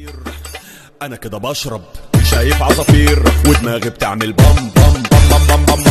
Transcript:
انا كده بشرب شايف عصافير ودماغي بتعمل بام بام بام بام بام بام